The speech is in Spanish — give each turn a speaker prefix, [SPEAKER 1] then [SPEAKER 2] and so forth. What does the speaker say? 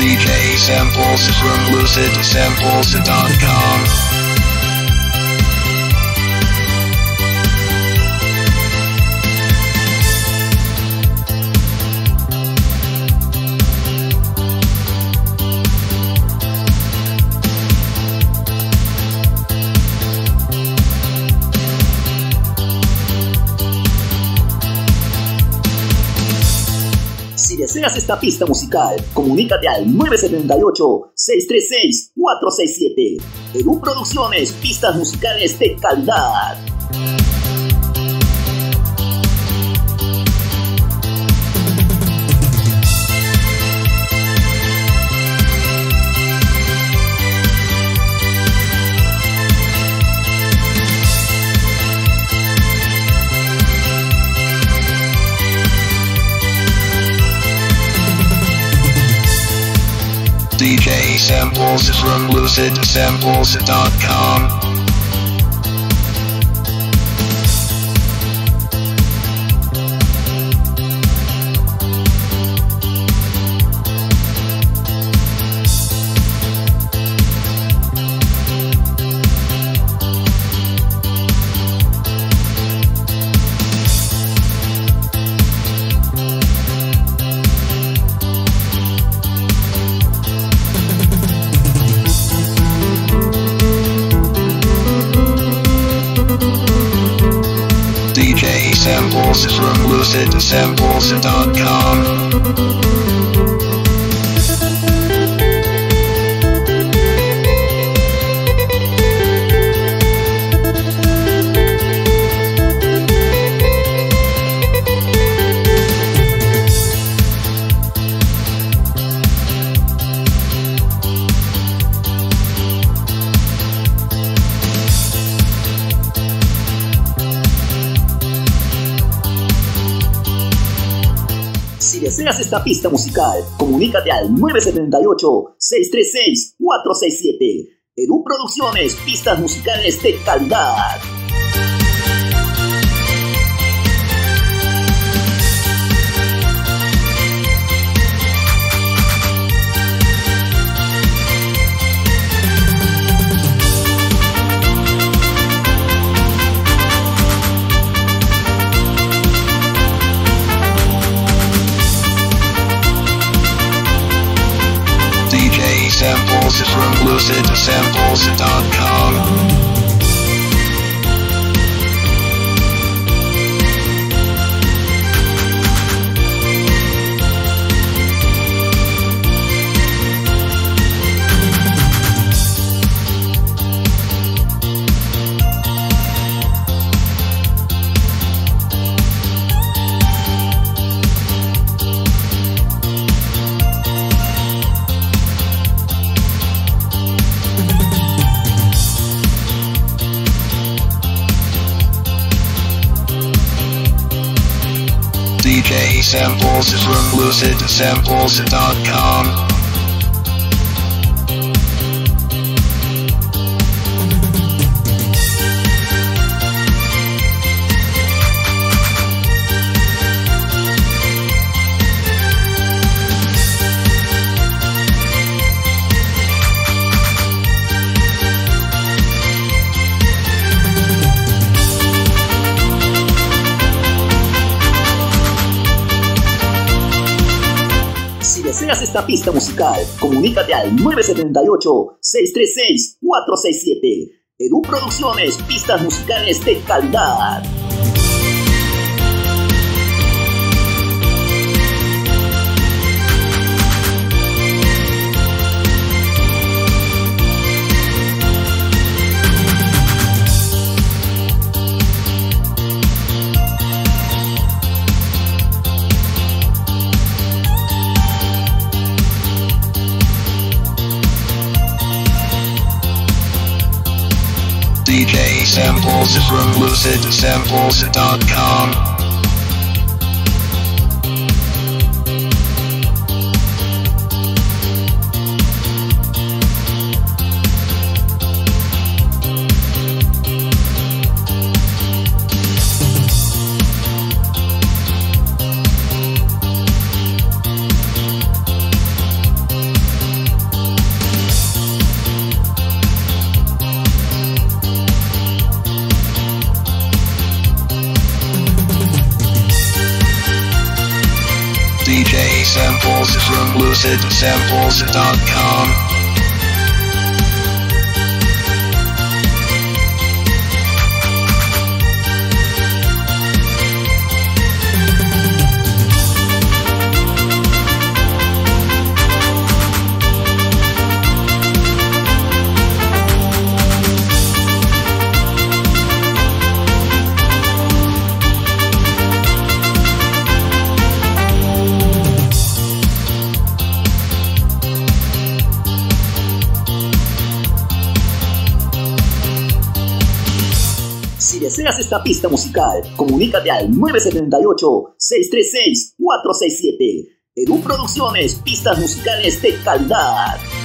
[SPEAKER 1] DJ Samples from LucidSamples.com.
[SPEAKER 2] Si deseas esta pista musical, comunícate al 978-636-467. Perú Producciones, pistas musicales de calidad.
[SPEAKER 1] DJ Samples from LucidSamples.com. DJ Samples from LucidSamples.com.
[SPEAKER 2] Si deseas esta pista musical, comunícate al 978-636-467. Perú Producciones, pistas musicales de calidad.
[SPEAKER 1] DJ Samples from LucidSamples.com. DJ Samples from LucidSamples.com.
[SPEAKER 2] Si deseas esta pista musical, comunícate al 978-636-467. Perú Producciones, pistas musicales de calidad.
[SPEAKER 1] DJ Samples from LucidSamples.com. DJ Samples from LucidSamples.com.
[SPEAKER 2] Si deseas esta pista musical, comunícate al 978-636-467. Edu Producciones, pistas musicales de calidad.